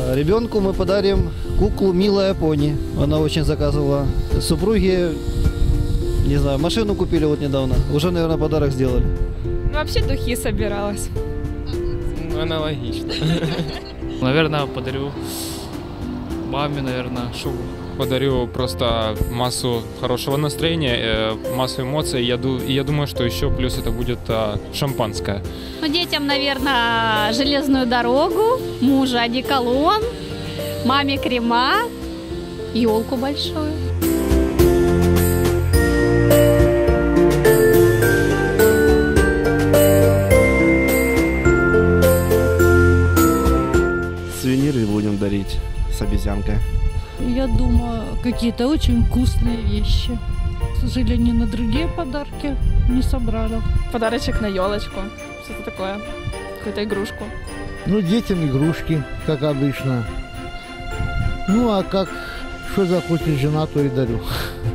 Ребенку мы подарим куклу «Милая пони». Она очень заказывала. Супруге, не знаю, машину купили вот недавно. Уже, наверное, подарок сделали. Вообще духи собиралась. Аналогично. Наверное, подарю маме, наверное, шубу. Подарю просто массу хорошего настроения, массу эмоций. Я думаю, что еще плюс это будет шампанское. Ну, детям, наверное, железную дорогу, мужу одеколон, маме крема, елку большую. Сувениры будем дарить с обезьянкой. Я думаю, какие-то очень вкусные вещи. К сожалению, на другие подарки не собрали. Подарочек на елочку. Что-то такое. Какую-то игрушку. Ну, детям игрушки, как обычно. Ну, а как, что захочет жена, то и дарю.